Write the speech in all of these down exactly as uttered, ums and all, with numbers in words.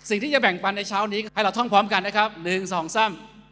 สิ่งที่จะแบ่งปันในเช้านี้ให้เราท่องพร้อมกันนะครับหนึ่งสองสาม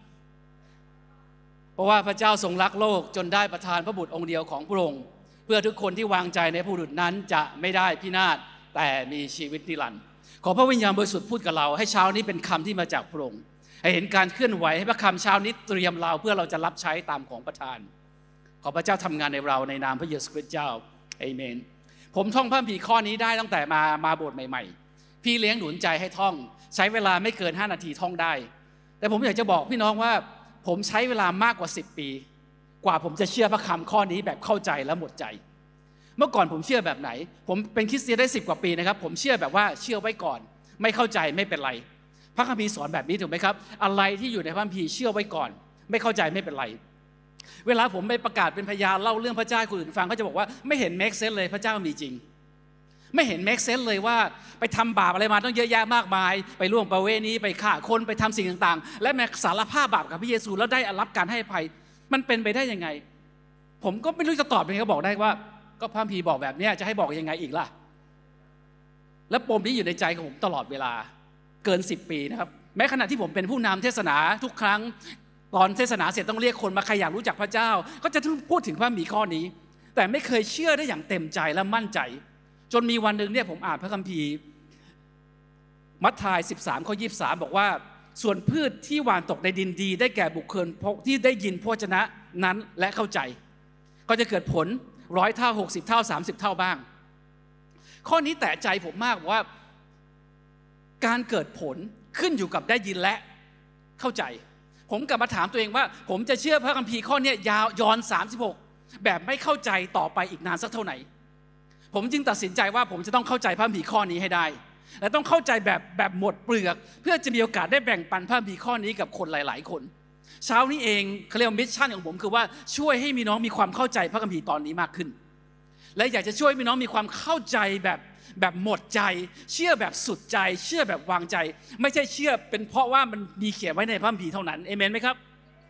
เพราะว่าพระเจ้าทรงรักโลกจนได้ประทานพระบุตรองค์เดียวของพระองค์เพื่อทุกคนที่วางใจในพระบุตรนั้นจะไม่ได้พินาศแต่มีชีวิตนิรันดร์ขอพระวิญญาณบริสุทธิ์พูดกับเราให้เช้านี้เป็นคำที่มาจากพระองค์ให้เห็นการเคลื่อนไหวให้พระคำเช้านี้เตรียมเราเพื่อเราจะรับใช้ตามของประทานขอพระเจ้าทำงานในเราในนามพระเยซูคริสต์เจ้าเอเมนผมท่องพระคัมภีร์ข้อนี้ได้ตั้งแต่มามาโบสถ์ใหม่ๆพี่เลี้ยงหนุนใจให้ท่องใช้เวลาไม่เกินห้านาทีท่องได้แต่ผมอยากจะบอกพี่น้องว่าผมใช้เวลามากกว่าสิบปีกว่าผมจะเชื่อพระคำข้อนี้แบบเข้าใจและหมดใจเมื่อก่อนผมเชื่อแบบไหนผมเป็นคริสเตียนได้สิบกว่าปีนะครับผมเชื่อแบบว่าเชื่อไว้ก่อนไม่เข้าใจไม่เป็นไรพระคัมภีร์สอนแบบนี้ถูกไหมครับอะไรที่อยู่ในพระคัมภีร์เชื่อไว้ก่อนไม่เข้าใจไม่เป็นไรเวลาผมไปประกาศเป็นพยานเล่าเรื่องพระเจ้าให้คนอื่นฟังก็จะบอกว่าไม่เห็นเมคเซนส์เลยพระเจ้ามีจริงไม่เห็นเมคเซนส์เลยว่าไปทำบาปอะไรมาต้องเยอะแยะมากมายไปล่วงประเวณีไปฆ่าคนไปทำสิ่งต่างๆและแม้สารภาพบาปกับพระเยซูแล้วได้รับการให้อภัยมันเป็นไปได้ยังไงผมก็ไม่รู้จะตอบยังไงก็บอกได้ว่าก็พระคัมภีร์บอกแบบนี้จะให้บอกยังไงอีกล่ะและปมนี้อยู่ในใจของผมตลอดเวลาเกินสิบปีนะครับแม้ขณะที่ผมเป็นผู้นำเทศนาทุกครั้งตอนเทศนาเสร็จต้องเรียกคนมาใครอยากรู้จักพระเจ้าก็จะพูดถึงพระคัมภีร์ข้อนี้แต่ไม่เคยเชื่อได้อย่างเต็มใจและมั่นใจจนมีวันหนึ่งเนี่ยผมอ่านพระคัมภีร์มัทธิวสิบสามข้อยี่สิบสามบอกว่าส่วนพืชที่หว่านตกในดินดีได้แก่บุคคลที่ได้ยินพระวจนะนั้นและเข้าใจก็จะเกิดผลร้อยเท่าหกสิบเท่าสามสิบเท่าบ้างข้อนี้แตะใจผมมากว่าการเกิดผลขึ้นอยู่กับได้ยินและเข้าใจผมกลับมาถามตัวเองว่าผมจะเชื่อพระคัมภีร์ข้อนี้ยาวย้อนสามสิบหกแบบไม่เข้าใจต่อไปอีกนานสักเท่าไหร่ผมจึงตัดสินใจว่าผมจะต้องเข้าใจพระคัมภีร์ข้อนี้ให้ได้และต้องเข้าใจแบบแบบหมดเปลือกเพื่อจะมีโอกาสได้แบ่งปันพระคัมภีร์ข้อนี้กับคนหลายๆคนเช้านี้เองเขาเรียกว่ามิชชั่นของผมคือว่าช่วยให้มีน้องมีความเข้าใจพระคัมภีร์ตอนนี้มากขึ้นและอยากจะช่วยมีน้องมีความเข้าใจแบบแบบหมดใจเชื่อแบบสุดใจเชื่อแบบวางใจไม่ใช่เชื่อเป็นเพราะว่ามันมีเขียนไว้ในพระคัมภีร์เท่านั้นเอเมนไหมครับ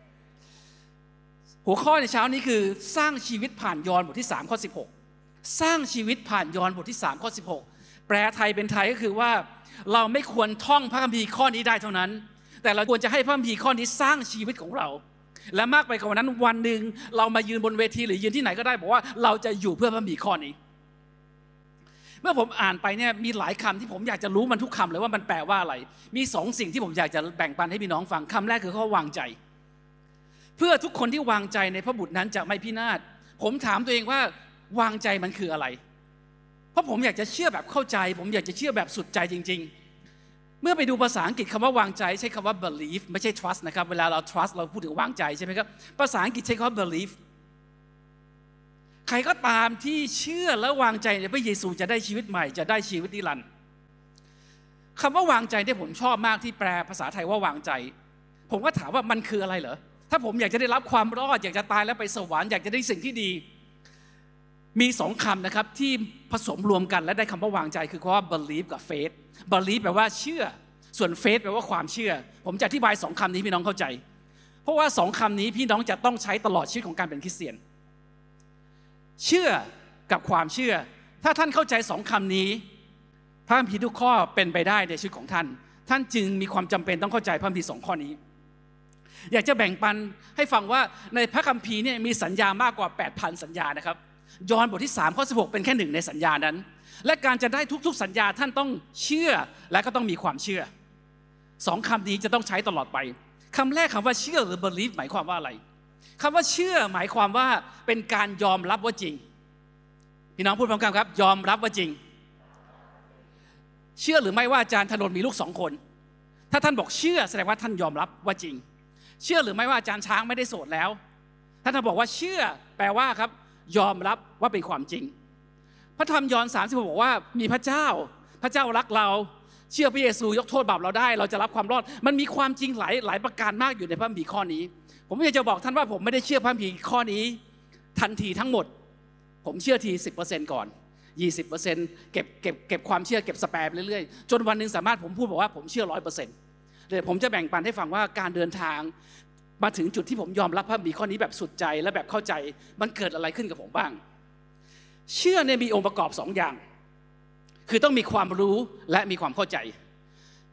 หัวข้อในเช้านี้คือสร้างชีวิตผ่านยอห์นบทที่สามข้อสิบหกสร้างชีวิตผ่านยอห์นบทที่สามข้อสิบหกแปลไทยเป็นไทยก็คือว่าเราไม่ควรท่องพระคัมภีร์ข้อนี้ได้เท่านั้นแต่เราควรจะให้พระคัมภีร์ข้อนี้สร้างชีวิตของเราและมากไปกว่านั้นวันหนึ่งเรามายืนบนเวทีหรือยืนที่ไหนก็ได้บอกว่าเราจะอยู่เพื่อพระคัมภีร์ข้อนี้เมื่อผมอ่านไปเนี่ยมีหลายคำที่ผมอยากจะรู้มันทุกคำเลยว่ามันแปลว่าอะไรมีสองสิ่งที่ผมอยากจะแบ่งปันให้พี่น้องฟังคำแรกคือข้อวางใจเพื่อทุกคนที่วางใจในพระบุตรนั้นจะไม่พินาศผมถามตัวเองว่าวางใจมันคืออะไรเพราะผมอยากจะเชื่อแบบเข้าใจผมอยากจะเชื่อแบบสุดใจจริงๆเมื่อไปดูภาษาอังกฤษคำว่าวางใจใช้คำว่า believe ไม่ใช่ trust นะครับเวลาเรา trust เราพูดถึงวางใจใช่ไหมครับภาษาอังกฤษใช้คำว่า believe ใครก็ตามที่เชื่อและวางใจในพระเยซูจะได้ชีวิตใหม่จะได้ชีวิตนิรันดร์คำว่าวางใจที่ผมชอบมากที่แปลภาษาไทยว่าวางใจผมก็ถามว่ามันคืออะไรเหรอถ้าผมอยากจะได้รับความรอดอยากจะตายแล้วไปสวรรค์อยากจะได้สิ่งที่ดีมีสองคำนะครับที่ผสมรวมกันและได้คำว่าวางใจคือคำว่า believe กับ faith believe แปลว่าเชื่อส่วน faith แปลว่าความเชื่อผมจะอธิบายสองคำนี้พี่น้องเข้าใจเพราะว่าสองคำนี้พี่น้องจะต้องใช้ตลอดชีวิตของการเป็นคริสเตียนเชื่อกับความเชื่อถ้าท่านเข้าใจสองคำนี้พระคัมภีร์ทุกข้อเป็นไปได้ในชีวิตของท่านท่านจึงมีความจำเป็นต้องเข้าใจพระคัมภีร์สองข้อนี้อยากจะแบ่งปันให้ฟังว่าในพระคัมภีร์เนี่ยมีสัญญามากกว่า แปดพัน สัญญานะครับยอห์นบทที่สามข้อสิบหกเป็นแค่หนึ่งในสัญญานั้นและการจะได้ทุกๆสัญญาท่านต้องเชื่อและก็ต้องมีความเชื่อสองคำนี้จะต้องใช้ตลอดไปคำแรกคำว่าเชื่อหรือ believe หมายความว่าอะไรคำว่าเชื่อหมายความว่าเป็นการยอมรับว่าจริงพี่น้องพูดพร้อมกันครับยอมรับว่าจริงเชื่อหรือไม่ว่าอาจารย์ธนนท์มีลูกสองคนถ้าท่านบอกเชื่อแสดงว่าท่านยอมรับว่าจริงเชื่อหรือไม่ว่าอาจารย์ช้างไม่ได้โสดแล้วถ้าท่านบอกว่าเชื่อแปลว่าครับยอมรับว่าเป็นความจริงพระธรรมยอห์นสามสิบหกบอกว่ามีพระเจ้าพระเจ้ารักเราเชื่อพระเยซูยกโทษบาปเราได้เราจะรับความรอดมันมีความจริงหลายหลายประการมากอยู่ในพระคัมภีร์ข้อนี้ผมอยากจะบอกท่านว่าผมไม่ได้เชื่อพระคัมภีร์ข้อนี้ทันทีทั้งหมดผมเชื่อที สิบเปอร์เซ็นต์ ก่อน ยี่สิบเปอร์เซ็นต์ เก็บเก็บเก็บความเชื่อเก็บสแปร์ไปเรื่อยๆจนวันนึงสามารถผมพูดบอกว่าผมเชื่อ ร้อยเปอร์เซ็นต์ เดี๋ยวผมจะแบ่งปันให้ฟังว่าการเดินทางมาถึงจุดที่ผมยอมรับพระคัมภีร์ข้อนี้แบบสุดใจและแบบเข้าใจมันเกิดอะไรขึ้นกับผมบ้างเชื่อเนี่ยมีองค์ประกอบสองอย่างคือต้องมีความรู้และมีความเข้าใจ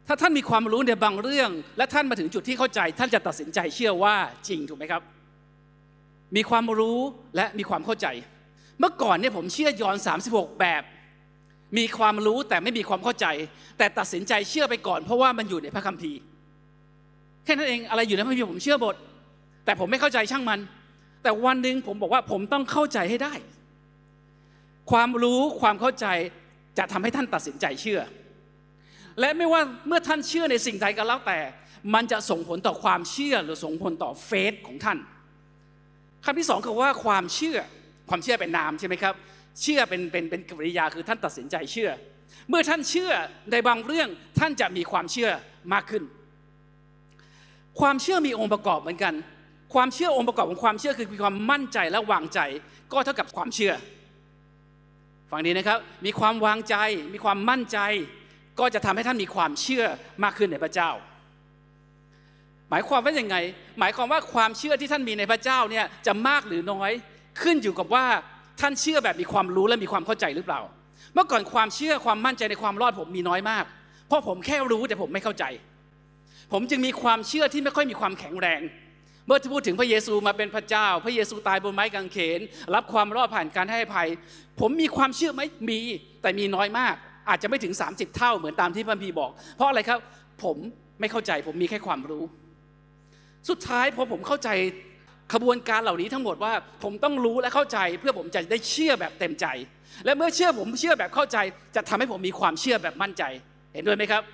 ถ้าท่านมีความรู้ในบางเรื่องและท่านมาถึงจุดที่เข้าใจท่านจะตัดสินใจเชื่อว่าจริงถูกไหมครับมีความรู้และมีความเข้าใจเมื่อก่อนเนี่ยผมเชื่อยอห์นสามสิบหกแบบมีความรู้แต่ไม่มีความเข้าใจแต่ตัดสินใจเชื่อไปก่อนเพราะว่ามันอยู่ในพระคัมภีร์แค่นั้นเองอะไรอยู่ในพระคัมภีร์ผมเชื่อหมดแต่ผมไม่เข้าใจช่างมันแต่วันหนึ่งผมบอกว่าผมต้องเข้าใจให้ได้ความรู้ความเข้าใจจะทำให้ท่านตัดสินใจเชื่อและไม่ว่าเมื่อท่านเชื่อในสิ่งใดก็แล้วแต่มันจะส่งผลต่อความเชื่อหรือส่งผลต่อเฟธของท่านคำที่สองคือว่าความเชื่อความเชื่อเป็นนามใช่ไหมครับเชื่อเป็นเป็นเป็นกริยาคือท่านตัดสินใจเชื่อเมื่อท่านเชื่อในบางเรื่องท่านจะมีความเชื่อมากขึ้นความเชื่อมีองค์ประกอบเหมือนกันความเชื่อองค์ประกอบของความเชื่อคือมีความมั่นใจและวางใจก็เท่ากับความเชื่อฟังดีนะครับมีความวางใจมีความมั่นใจก็จะทำให้ท่านมีความเชื่อมากขึ้นในพระเจ้าหมายความว่าอย่างไงหมายความว่าความเชื่อที่ท่านมีในพระเจ้าเนี่ยจะมากหรือน้อยขึ้นอยู่กับว่าท่านเชื่อแบบมีความรู้และมีความเข้าใจหรือเปล่าเมื่อก่อนความเชื่อความมั่นใจในความรอดผมมีน้อยมากเพราะผมแค่รู้แต่ผมไม่เข้าใจผมจึงมีความเชื่อที่ไม่ค่อยมีความแข็งแรงเมื่อพูดถึงพระเยซูมาเป็นพระเจ้าพระเยซูตายบนไม้กางเขนรับความรอดผ่านการให้อภัยผมมีความเชื่อไหมมีแต่มีน้อยมากอาจจะไม่ถึงสามสิบเท่าเหมือนตามที่พระคัมภีร์บอกเพราะอะไรครับผมไม่เข้าใจผมมีแค่ความรู้สุดท้ายพอผมเข้าใจขบวนการเหล่านี้ทั้งหมดว่าผมต้องรู้และเข้าใจเพื่อผมจะได้เชื่อแบบเต็มใจและเมื่อเชื่อผมเชื่อแบบเข้าใจจะทำให้ผมมีความเชื่อแบบมั่นใจเห็นด้วยไหมครับ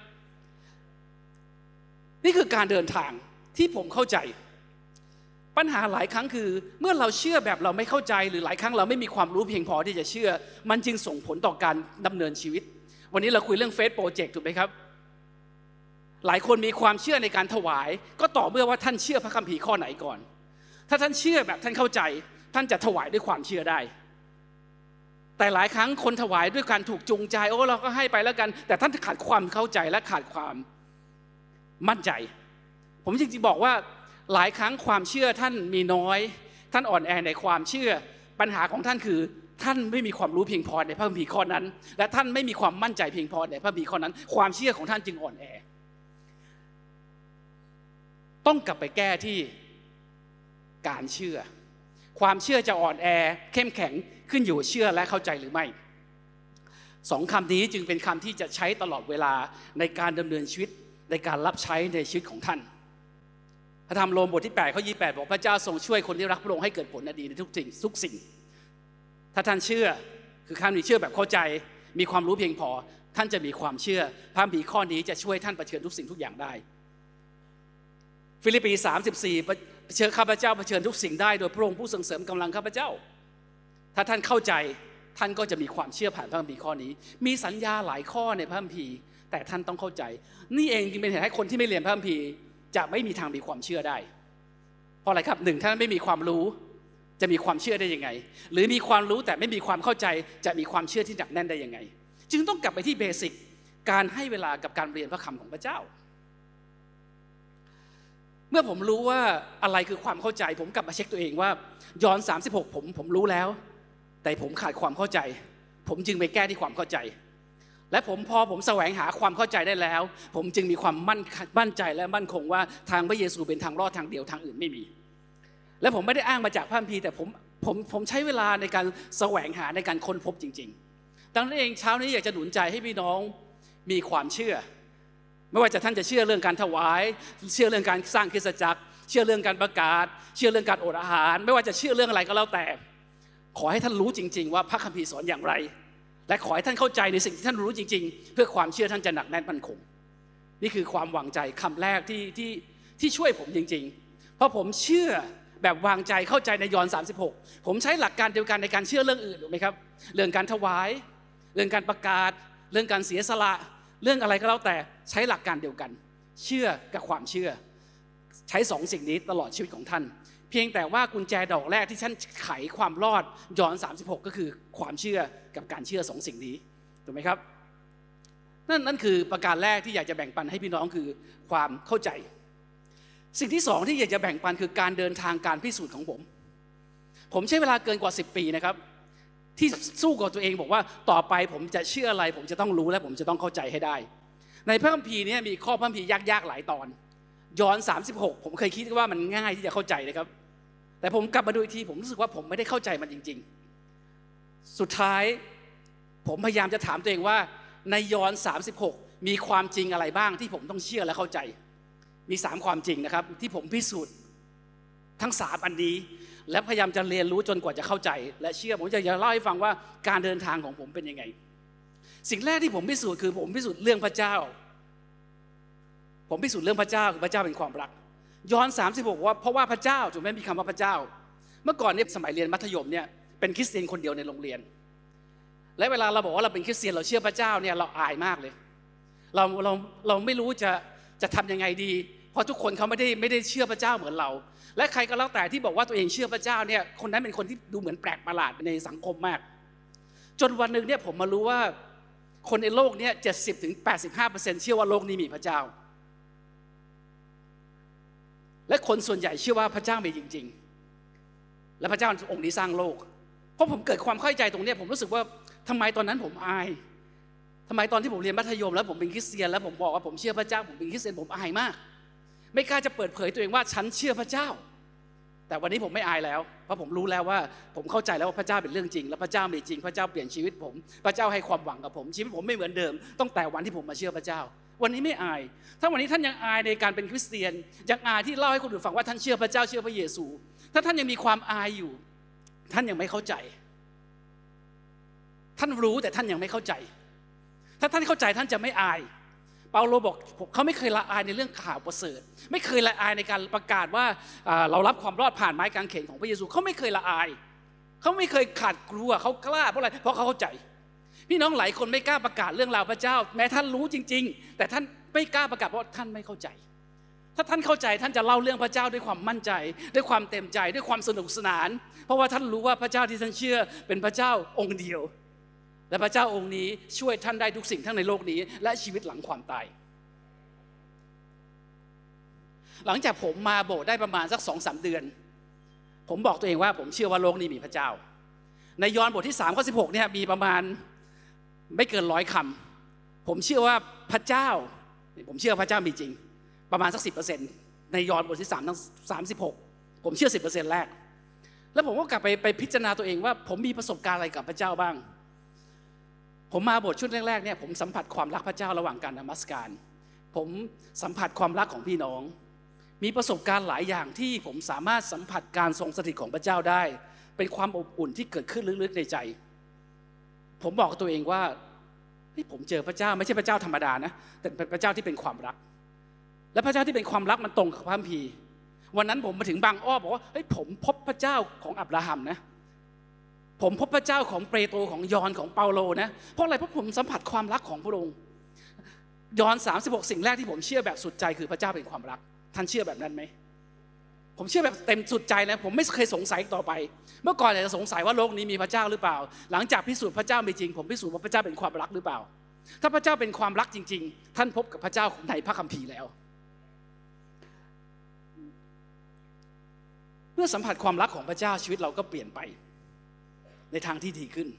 นี่คือการเดินทางที่ผมเข้าใจปัญหาหลายครั้งคือเมื่อเราเชื่อแบบเราไม่เข้าใจหรือหลายครั้งเราไม่มีความรู้เพียงพอที่จะเชื่อมันจึงส่งผลต่อการดำเนินชีวิตวันนี้เราคุยเรื่องเฟธโปรเจกต์ถูกไหมครับหลายคนมีความเชื่อในการถวายก็ต่อเมื่อว่าท่านเชื่อพระคัมภีร์ข้อไหนก่อนถ้าท่านเชื่อแบบท่านเข้าใจท่านจะถวายด้วยความเชื่อได้แต่หลายครั้งคนถวายด้วยการถูกจูงใจโอ้เราก็ให้ไปแล้วกันแต่ท่านขาดความเข้าใจและขาดความมั่นใจผมจริงๆบอกว่าหลายครั้งความเชื่อท่านมีน้อยท่านอ่อนแอในความเชื่อปัญหาของท่านคือท่านไม่มีความรู้เพียงพอในพระคัมภีร์ข้อนั้นและท่านไม่มีความมั่นใจเพียงพอในพระคัมภีร์ข้อนั้นความเชื่อของท่านจึงอ่อนแอต้องกลับไปแก้ที่การเชื่อความเชื่อจะอ่อนแอเข้มแข็งขึ้นอยู่เชื่อและเข้าใจหรือไม่สองคำนี้จึงเป็นคำที่จะใช้ตลอดเวลาในการดำเนินชีวิตในการรับใช้ในชีวิตของท่านพระธรรมโรมบทที่แปดข้อยี่สิบแปดบอกพระเจ้าทรงช่วยคนที่รักพระองค์ให้เกิดผลดีในทุกสิ่งทุกสิ่งถ้าท่านเชื่อคือการมีเชื่อแบบเข้าใจมีความรู้เพียงพอท่านจะมีความเชื่อพระคัมภีร์ข้อนี้จะช่วยท่านเผชิญทุกสิ่งทุกอย่างได้ฟิลิปปีสามสิบสี่เผชิญข้าพเจ้าเผชิญทุกสิ่งได้โดยพระองค์ผู้ทรงเสริมกำลังข้าพเจ้าถ้าท่านเข้าใจท่านก็จะมีความเชื่อผ่านพระคัมภีร์ข้อนี้มีสัญญาหลายข้อในพระคัมภีร์แต่ท่านต้องเข้าใจนี่เองจึงเป็นเหตุให้คนที่ไม่เรียนพระคัมภีร์จะไม่มีทางมีความเชื่อได้เพราะอะไรครับหนึ่งท่านไม่มีความรู้จะมีความเชื่อได้ยังไงหรือมีความรู้แต่ไม่มีความเข้าใจจะมีความเชื่อที่หนักแน่นได้ยังไงจึงต้องกลับไปที่เบสิกการให้เวลากับการเรียนพระคำของพระเจ้าเมื่อผมรู้ว่าอะไรคือความเข้าใจผมกลับมาเช็คตัวเองว่ายอห์นสามสิบหกผมผมรู้แล้วแต่ผมขาดความเข้าใจผมจึงไปแก้ที่ความเข้าใจและผมพอผมแสวงหาความเข้าใจได้แล้วผมจึงมีความมั่นมั่นใจและมั่นคงว่าทางพระเยซูเป็นทางรอดทางเดียวทางอื่นไม่มีและผมไม่ได้อ้างมาจากพระคัมภีร์แต่ผมผมผมใช้เวลาในการแสวงหาในการค้นพบจริงๆดังนั้นเองเช้านี้อยากจะหนุนใจให้พี่น้องมีความเชื่อไม่ว่าจะท่านจะเชื่อเรื่องการถวายเชื่อเรื่องการสร้างคริสตจักรเชื่อเรื่องการประกาศเชื่อเรื่องการอดอาหารไม่ว่าจะเชื่อเรื่องอะไรก็แล้วแต่ขอให้ท่านรู้จริงๆว่าพระคัมภีร์สอนอย่างไรและขอให้ท่านเข้าใจในสิ่งที่ท่านรู้จริงๆเพื่อความเชื่อท่านจะหนักแน่นมั่นคงนี่คือความวางใจคำแรกที่ที่ที่ช่วยผมจริงๆเพราะผมเชื่อแบบวางใจเข้าใจในยอห์นสามสิบหกผมใช้หลักการเดียวกันในการเชื่อเรื่องอื่นถูกไหมครับเรื่องการถวายเรื่องการประกาศเรื่องการเสียสละเรื่องอะไรก็แล้วแต่ใช้หลักการเดียวกันเชื่อกับความเชื่อใช้สองสิ่งนี้ตลอดชีวิตของท่านเพียงแต่ว่ากุญแจดอกแรกที่ท่านไขความรอดยอห์นสามสิบหกก็คือความเชื่อกับการเชื่อสองสิ่งนี้ถูกไหมครับนั่นนั่นคือประการแรกที่อยากจะแบ่งปันให้พี่น้องคือความเข้าใจสิ่งที่สองที่อยากจะแบ่งปันคือการเดินทางการพิสูจน์ของผมผมใช้เวลาเกินกว่าสิบปีนะครับที่สู้กับตัวเองบอกว่าต่อไปผมจะเชื่ออะไรผมจะต้องรู้และผมจะต้องเข้าใจให้ได้ในพระคัมภีร์นี้มีข้อพระคัมภีร์ยากๆหลายตอนยอห์นสามสิบหกผมเคยคิดว่ามันง่ายที่จะเข้าใจนะครับแต่ผมกลับมาดูอีกทีผมรู้สึกว่าผมไม่ได้เข้าใจมันจริงๆสุดท้ายผมพยายามจะถามตัวเองว่าในยอห์นสามสิบหกมีความจริงอะไรบ้างที่ผมต้องเชื่อและเข้าใจมีสามความจริงนะครับที่ผมพิสูจน์ทั้งสามอันนี้และพยายามจะเรียนรู้จนกว่าจะเข้าใจและเชื่อผมจะเล่าให้ฟังว่าการเดินทางของผมเป็นยังไงสิ่งแรกที่ผมพิสูจน์คือผมพิสูจน์เรื่องพระเจ้าผมพิสูจน์เรื่องพระเจ้าคือพระเจ้าเป็นความรักยอห์นสามสิบหกว่าเพราะว่าพระเจ้าถูกไหมมีคำว่าพระเจ้าเมื่อก่อนเนี่ยสมัยเรียนมัธยมเนี่ยเป็นคริสเตียนคนเดียวในโรงเรียนและเวลาเราบอกว่าเราเป็นคริสเตียนเราเชื่อพระเจ้าเนี่ยเราอายมากเลยเราเราเราไม่รู้จะจะทำยังไงดีเพราะทุกคนเขาไม่ได้ไม่ได้เชื่อพระเจ้าเหมือนเราและใครก็แล้วแต่ที่บอกว่าตัวเองเชื่อพระเจ้าเนี่ยคนนั้นเป็นคนที่ดูเหมือนแปลกประหลาดในสังคมมากจนวันหนึ่งเนี่ยผมมารู้ว่าคนในโลกเนี่ยเจ็ดสิบถึงแปดสิบห้าเปอร์เซ็นต์เชื่อว่าโลกนี้มีพระเจ้าและคนส่วนใหญ่เชื่อว่าพระเจ้ามีจริงๆและพระเจ้าองค์นี้สร้างโลกเพราะผมเกิดความเข้าใจตรงนี้ผมรู้สึกว่าทำไมตอนนั้นผมอายทำไมตอนที่ผมเรียนมัธยมแล้วผมเป็นคริสเตียนแล้วผมบอกว่าผมเชื่อพระเจ้าผมเป็นคริสเตียนผมอายมากไม่กล้าจะเปิดเผยตัวเองว่าฉันเชื่อพระเจ้าแต่วันนี้ผมไม่อายแล้วเพราะผมรู้แล้วว่าผมเข้าใจแล้วว่าพระเจ้าเป็นเรื่องจริงและพระเจ้ามีจริงพระเจ้าเปลี่ยนชีวิตผมพระเจ้าให้ความหวังกับผมชีวิตผมไม่เหมือนเดิมตั้งแต่วันที่ผมมาเชื่อพระเจ้าวันนี้ไม่อายถ้าวันนี้ท่านยังอายในการเป็นคริสเตียนยังอายที่เล่าให้คนอื่นฟังว่าท่านเชื่อพระเจ้าเชื่อพระเยซูถ้าท่านยังมีความอายอยู่ท่านยังไม่เข้าใจท่านรู้แต่ท่านยังไม่เข้าใจถ้าท่านเข้าใจท่านจะไม่อายเปาโลบอกเขาไม่เคยละอายในเรื่องข่าวประเสริฐไม่เคยละอายในการประกาศว่าเรารับความรอดผ่านไม้กางเขนของพระเยซูเขาไม่เคยละอายเขาไม่เคยขาดกลัวเขากล้าเพราะอะไรเพราะเขาเข้าใจพี่น้องหลายคนไม่กล้าประกาศเรื่องราวพระเจ้าแม้ท่านรู้จริงๆแต่ท่านไม่กล้าประกาศเพราะท่านไม่เข้าใจถ้าท่านเข้าใจท่านจะเล่าเรื่องพระเจ้าด้วยความมั่นใจด้วยความเต็มใจด้วยความสนุกสนานเพราะว่าท่านรู้ว่าพระเจ้าที่ท่านเชื่อเป็นพระเจ้าองค์เดียวและพระเจ้าองค์นี้ช่วยท่านได้ทุกสิ่งทั้งในโลกนี้และชีวิตหลังความตายหลังจากผมมาโบสถ์ได้ประมาณสัก สองสาม เดือนผมบอกตัวเองว่าผมเชื่อว่าโลกนี้มีพระเจ้าในยอห์นบทที่สามข้อสิบหกเนี่ยมีประมาณไม่เกินร้อยคำผมเชื่อว่าพระเจ้าผมเชื่อพระเจ้ามีจริงประมาณสัก สิบเปอร์เซ็นต์ ในยอห์นบทที่สามทั้งสามสิบหกผมเชื่อ สิบเปอร์เซ็นต์ แรกแล้วผมก็กลับไปไปพิจารณาตัวเองว่าผมมีประสบการณ์อะไรกับพระเจ้าบ้างผมมาโบสถ์ชุดแรกๆเนี่ยผมสัมผัสความรักพระเจ้าระหว่างการนมัสการผมสัมผัสความรักของพี่น้องมีประสบการณ์หลายอย่างที่ผมสามารถสัมผัสการทรงสถิตของพระเจ้าได้เป็นความอบอุ่นที่เกิดขึ้นลึกๆในใจผมบอกกับตัวเองว่าผมเจอพระเจ้าไม่ใช่พระเจ้าธรรมดานะแต่เป็นพระเจ้าที่เป็นความรักและพระเจ้าที่เป็นความรักมันตรงกับพระคัมภีร์วันนั้นผมมาถึงบางอ้อบอกว่าเฮ้ยผมพบพระเจ้าของอับราฮัมนะผมพบพระเจ้าของเปโตรของยอห์นของเปาโลนะเพราะอะไรเพราะผมสัมผัสความรักของพระองค์ยอห์นสามสิบหกสิ่งแรกที่ผมเชื่อแบบสุดใจคือพระเจ้าเป็นความรักท่านเชื่อแบบนั้นไหมผมเชื่อแบบเต็มสุดใจนะผมไม่เคยสงสัยต่อไปเมื่อก่อนอาจจะสงสัยว่าโลกนี้มีพระเจ้าหรือเปล่าหลังจากพิสูจน์พระเจ้ามีจริงผมพิสูจน์ว่าพระเจ้าเป็นความรักหรือเปล่าถ้าพระเจ้าเป็นความรักจริงๆท่านพบกับพระเจ้าในพระคัมภีร์แล้วเมื่อสัมผัสความรักของพระเจ้าชีวิตเราก็เปลี่ยนไปในทางที่ดีขึ้น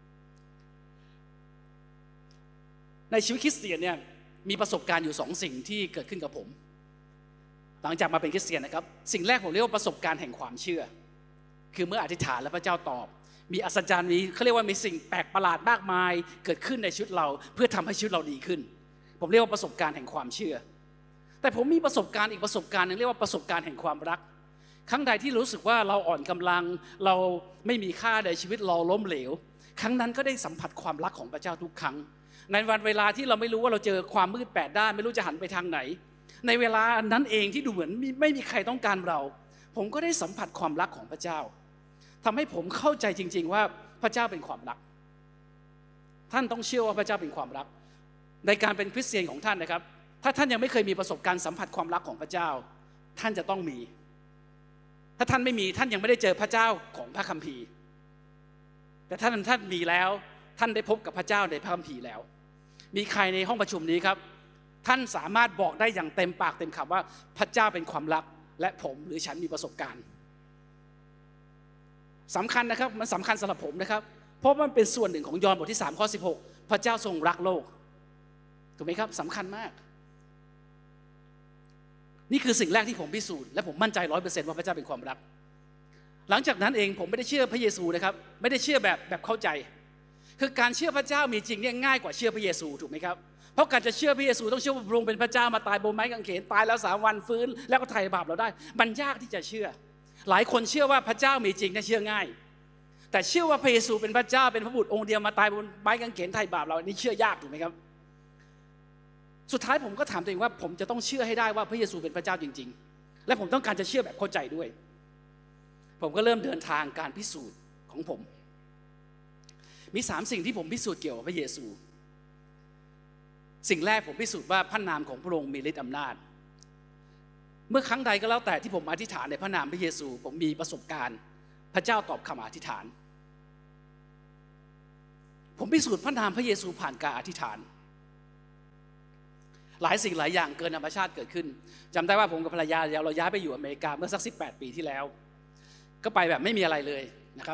ในชีวิตคริสเตียนเนี่ยมีประสบการณ์อยู่สองสิ่งที่เกิดขึ้นกับผมหลังจากมาเป็นคริสเตียนนะครับสิ่งแรกผมเรียกว่าประสบการณ์แห่งความเชื่อคือเมื่ออธิษฐานแล้วพระเจ้าตอบมีอัศจรรย์มีเขาเรียกว่ามีสิ่งแปลกประหลาดมากมายเกิดขึ้นในชีวิตเราเพื่อทำให้ชีวิตเราดีขึ้นผมเรียกว่าประสบการณ์แห่งความเชื่อแต่ผมมีประสบการณ์อีกประสบการณ์นึงเรียกว่าประสบการณ์แห่งความรักครั้งใดที่รู้สึกว่าเราอ่อนกำลังเราไม่มีค่าในชีวิตเราล้มเหลวครั้งนั้นก็ได้สัมผัสความรักของพระเจ้าทุกครั้งในวันเวลาที่เราไม่รู้ว่าเราเจอความมืดแปดด้านไม่รู้จะหันไปทางไหนในเวลานั้นเองที่ดูเหมือนไม่มีใครต้องการเราผมก็ได้สัมผัสความรักของพระเจ้าทำให้ผมเข้าใจจริงๆว่าพระเจ้าเป็นความรักท่านต้องเชื่อว่าพระเจ้าเป็นความรักในการเป็นคริสเตียนของท่านนะครับถ้าท่านยังไม่เคยมีประสบการณ์สัมผัสความรักของพระเจ้าท่านจะต้องมีถ้าท่านไม่มีท่านยังไม่ได้เจอพระเจ้าของพระคัมภีร์แต่ท่านท่านมีแล้วท่านได้พบกับพระเจ้าในพระคัมภีร์แล้วมีใครในห้องประชุมนี้ครับท่านสามารถบอกได้อย่างเต็มปากเต็มคำว่าพระเจ้าเป็นความรักและผมหรือฉันมีประสบการณ์สำคัญนะครับมันสำคัญสำหรับผมนะครับเพราะมันเป็นส่วนหนึ่งของยอห์นบทที่สามข้อสิบหกพระเจ้าทรงรักโลกถูกไหมครับสำคัญมากนี่คือสิ่งแรกที่ผมพิสูจน์และผมมั่นใจร้อยเปอร์เซ็นต์ว่าพระเจ้าเป็นความรักหลังจากนั้นเองผมไม่ได้เชื่อพระเยซูนะครับไม่ได้เชื่อแบบแบบเข้าใจคือการเชื่อพระเจ้ามีจริงเนี่ยง่ายกว่าเชื่อพระเยซูถูกไหมครับเพราะการจะเชื่อพระเยซูต้องเชื่อว่าพระองค์เป็นพระเจ้ามาตายบนไม้กางเขนตายแล้วสามวันฟื้นแล้วก็ไถ่บาปเราได้มันยากที่จะเชื่อหลายคนเชื่อว่าพระเจ้ามีจริงเนี่ยเชื่อง่ายแต่เชื่อว่าพระเยซูเป็นพระเจ้าเป็นพระบุตรองค์เดียวมาตายบนไม้กางเขนไถ่บาปเรานี่เชื่อยากถูกไหมครับสุดท้ายผมก็ถามตัวเองว่าผมจะต้องเชื่อให้ได้ว่าพระเยซูเป็นพระเจ้าจริงๆและผมต้องการจะเชื่อแบบเข้าใจด้วยผมก็เริ่มเดินทางการพิสูจน์ของผมมีสามสิ่งที่ผมพิสูจน์เกี่ยวกับพระเยซูสิ่งแรกผมพิสูจน์ว่าพระนามของพระองค์มีฤทธิ์อำนาจเมื่อครั้งใดก็แล้วแต่ที่ผมอธิษฐานในพระนามพระเยซูผมมีประสบการณ์พระเจ้าตอบคำอธิษฐานผมพิสูจน์พระนามพระเยซูผ่านการอธิษฐานหลายสิ่งหลายอย่างเกินธรรมชาติเกิดขึ้นจำได้ว่าผมกับภรรยาเราย้ายไปอยู่อเมริกาเมื่อสักสิบแปดปีที่แล้วก็ไปแบบไม่มีอะไรเลยนะครับ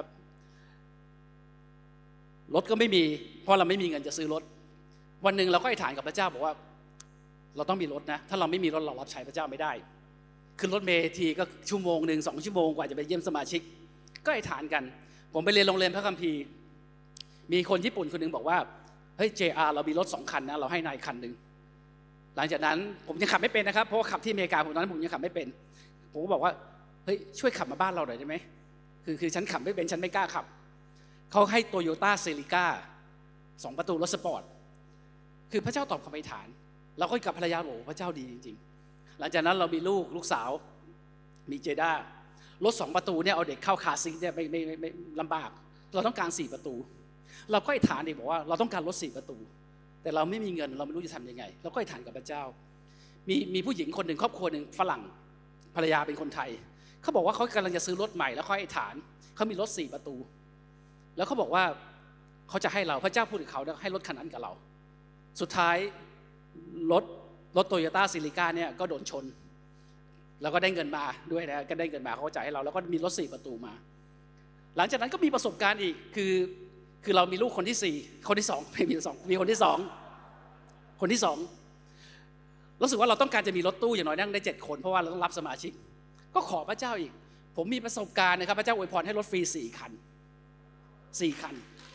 รถก็ไม่มีเพราะเราไม่มีเงินจะซื้อรถวันหนึ่งเราก็อธิษฐานกับพระเจ้าบอกว่าเราต้องมีรถนะถ้าเราไม่มีรถเรารับใช้พระเจ้าไม่ได้ขึ้นรถเมล์ทีก็ชั่วโมงหนึ่งสองชั่วโมงกว่าจะไปเยี่ยมสมาชิกก็อธิษฐานกันผมไปเรียนโรงเรียนพระคัมภีร์มีคนญี่ปุ่นคนหนึ่งบอกว่าเฮ้ย เจ อาร์ เรามีรถสองคันนะเราให้นายคันหนึ่งหลังจากนั้นผมยังขับไม่เป็นนะครับเพราะว่าขับที่อเมริกาผมตอนนั้นผมยังขับไม่เป็นผมก็บอกว่าเฮ้ยช่วยขับมาบ้านเราหน่อยได้ไหมคือคือฉันขับไม่เป็นฉันไม่กล้าขับเขาให้โตโยต้าเซริก้าสองประตูรถสปอร์ตคือพระเจ้าตอบคำอธิษฐานเราก็กับภรรยาบอกพระเจ้าดีจริงๆหลังจากนั้นเรามีลูกลูกสาวมีเจด้ารถสองประตูเนี่ยเอาเด็กเข้าคาร์ซีทเนี่ยไม่ไม่ไม่ลำบากเราต้องการสี่ประตูเราก็อธิษฐานเองบอกว่าเราต้องการรถสี่ประตูแต่เราไม่มีเงินเราไม่รู้จะทำยังไงเราก็อธิษฐานกับพระเจ้ามีมีผู้หญิงคนหนึ่งครอบครัวหนึ่งฝรั่งภรรยาเป็นคนไทยเขาบอกว่าเขากำลังจะซื้อรถใหม่แล้วเขาอธิษฐานเขามีรถสี่ประตูแล้วเขาบอกว่าเขาจะให้เราพระเจ้าพูดกับเขาให้รถคันนั้นกับเราสุดท้ายรถรถโตโยต้าซิลิก้าเนี่ยก็โดนชนแล้วก็ได้เงินมาด้วยนะก็ได้เงินมาเขาจ่ายให้เราแล้วก็มีรถสี่ประตูมาหลังจากนั้นก็มีประสบการณ์อีกคือคือเรามีลูกคนที่สี่คนที่สองไม่มีสองมีคนที่สองคนที่สองรู้สึกว่าเราต้องการจะมีรถตู้อย่างน้อยนั่งได้เจ็ดคนเพราะว่าเราต้องรับสมาชิกก็ขอพระเจ้าอีกผมมีประสบการณ์นะครับพระเจ้าอวยพรให้รถฟรีสี่คันสี่คัน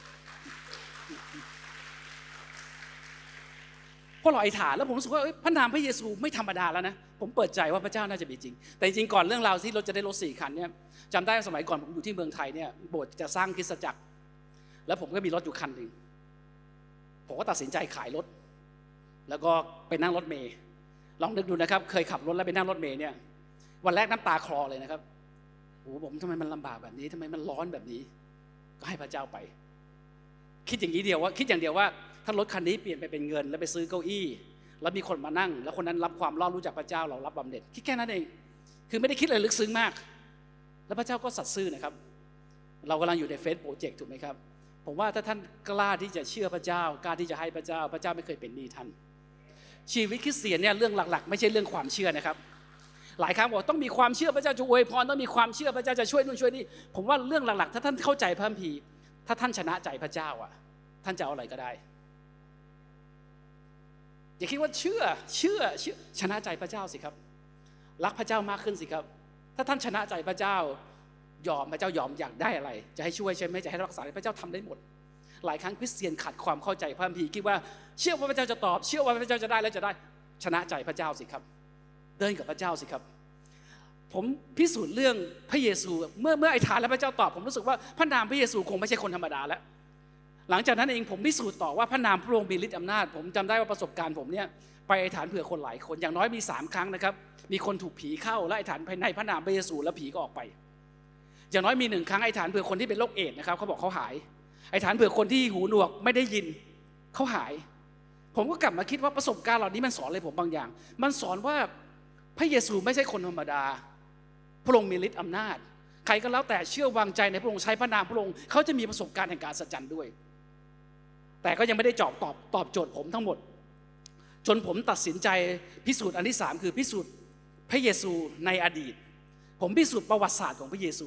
พอเราอธิษฐานแล้วผมรู้สึกว่าพระนามพระเยซูไม่ธรรมดาแล้วนะผมเปิดใจว่าพระเจ้าน่าจะมีจริงแต่จริงก่อนเรื่องราวที่รถจะได้รถสี่คันเนี่ยจำได้สมัยก่อนผมอยู่ที่เมืองไทยเนี่ยโบสถ์จะสร้างคริสตจักรแล้วผมก็มีรถอยู่คันหนึ่งผมก็ตัดสินใจขายรถแล้วก็ไปนั่งรถเมล์ลองนึกดูนะครับเคยขับรถแล้วไปนั่งรถเมล์เนี่ยวันแรกน้ำตาคลอเลยนะครับโอ้ผมทำไมมันลำบากแบบนี้ทำไมมันร้อนแบบนี้ก็ให้พระเจ้าไปคิดอย่างนี้เดียวว่าคิดอย่างเดียวว่าถ้ารถคันนี้เปลี่ยนไปเป็นเงินแล้วไปซื้อเก้าอี้แล้วมีคนมานั่งแล้วคนนั้นรับความรอดรู้จักพระเจ้าเรารับบำเหน็จคิดแค่นั้นเองคือไม่ได้คิดอะไรลึกซึ้งมากแล้วพระเจ้าก็สัตย์ซื่อนะครับเรากำลังอยู่ในเฟสโปรเจกต์ถูกไหมครับผมว่าถ้าท่านกล้าที่จะเชื่อพระเจ้ากล้าที่จะให้พระเจ้าพระเจ้าไม่เคยเป็นหนี้ท่านชีวิตคริสเตียนเนี่ยเรื่องหลักๆไม่ใช่เรื่องความเชื่อนะครับหลายครั้งบอกต้องมีความเชื่อพระเจ้าจะอวยพรต้องมีความเชื่อพระเจ้าจะช่วยนู่นช่วยนี่ผมว่าเรื่องหลักๆถ้าท่านเข้าใจพระคัมภีร์ถ้าท่านชนะใจพระเจ้าอ่ะท่านจะเอาอะไรก็ได้อย่าคิดว่าเชื่อเชื่อเชื่อชนะใจพระเจ้าสิครับรักพระเจ้ามากขึ้นสิครับถ้าท่านชนะใจพระเจ้ายอมพระเจ้ายอมอยากได้อะไรจะให้ช่วยใช่ไหมจะให้รักษาพระเจ้าทำได้หมดหลายครั้งคริสเตียนขัดความเข้าใจพระคัมภีร์คิดว่าเชื่อว่าพระเจ้าจะตอบเชื่อว่าพระเจ้าจะได้แล้วจะได้ชนะใจพระเจ้าสิครับเดินกับพระเจ้าสิครับผมพิสูจน์เรื่องพระเยซูเมื่อเมื่ออธิษฐานแล้วพระเจ้าตอบผมรู้สึกว่าพระนามพระเยซูคงไม่ใช่คนธรรมดาแล้วหลังจากนั้นเองผมพิสูจน์ต่อว่าพระนามพระองค์มีฤทธิ์อำนาจผมจำได้ว่าประสบการณ์ผมเนี่ยไปอธิษฐานเผื่อคนหลายคนอย่างน้อยมีสามครั้งนะครับมีคนถูกผีเข้าและอธิษฐานภายในพระนามพระเยซูแล้วผีก็ออกไปอย่างน้อยมีหนึ่งครั้งอธิษฐานเผื่อคนที่เป็นโรคเอดส์นะครับเขาบอกเขาหายอธิษฐานเผื่อคนที่หูหนวกไม่ได้ยินเขาหายผมก็กลับมาคิดว่าประสบการณ์เหล่านี้มันสอนอะไรผมบางอย่างมันสอนว่าพระเยซูไม่ใช่คนธรรมดาพระองค์มีฤทธิ์อำนาจใครก็แล้วแต่เชื่อวางใจในพระองค์ใช้พระนามพระองค์เขาจะมีประสบการณ์แห่งการอัศจรรย์ด้วยแต่ก็ยังไม่ได้จอบตอบตอบโจทย์ผมทั้งหมดจนผมตัดสินใจพิสูจน์อันที่สามคือพิสูจน์พระเยซูในอดีตผมพิสูจน์ประวัติศาสตร์ของพระเยซู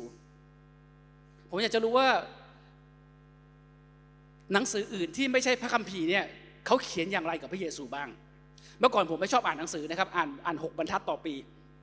ผมอยากจะรู้ว่าหนังสืออื่นที่ไม่ใช่พระคัมภีร์เนี่ยเขาเขียนอย่างไรกับพระเยซูบ้างเมื่อก่อนผมไม่ชอบอ่านหนังสือนะครับอ่านอ่านหกบรรทัดต่อปี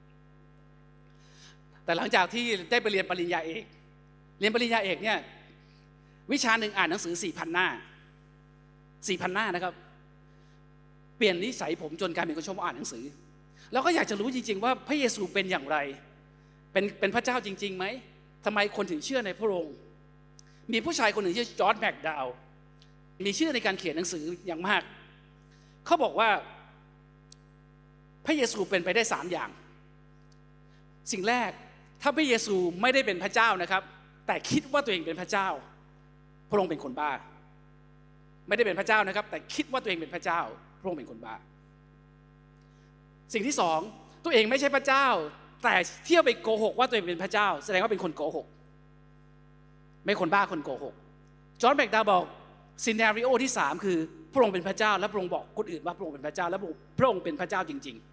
แต่หลังจากที่ได้ไปเรียนปริญญาเอกเรียนปริญญาเอกเนี่ยวิชาหนึ่งอ่านหนังสือ สี่พัน หน้า สี่พัน หน้านะครับเปลี่ยนนิสัยผมจนกลายเป็นคนชอบอ่านหนังสือแล้วก็อยากจะรู้จริงๆว่าพระเยซูเป็นอย่างไรเป็นเป็นพระเจ้าจริงๆไหมทำไมคนถึงเชื่อในพระองค์มีผู้ชายคนหนึ่งชื่อจอร์จแมคดาวล์มีชื่อในการเขียนหนังสืออย่างมากเขาบอกว่าพระเยซูเป็นไปได้สามอย่างสิ่งแรกถ้าพระเยซูไม่ได้เป็นพระเจ้านะครับแต่คิดว่าตัวเองเป็นพระเจ้าพระองค์เป็นคนบ้าไม่ได้เป็นพระเจ้านะครับแต่คิดว่าตัวเองเป็นพระเจ้าพระองค์เป็นคนบ้าสิ่งที่สองตัวเองไม่ใช่พระเจ้าแต่เที่ยวไปโกหกว่าตัวเองเป็นพระเจ้าแสดงว่าเป็นคนโกหกไม่คนบ้าคนโกหกจอห์นแมคดาวล์บอกซีนาริโอที่สามคือพระองค์เป็นพระเจ้าและพระองค์บอกคนอื่นว่าพระองค์เป็นพระเจ้าและพระองค์เป็นพระเจ้าจริง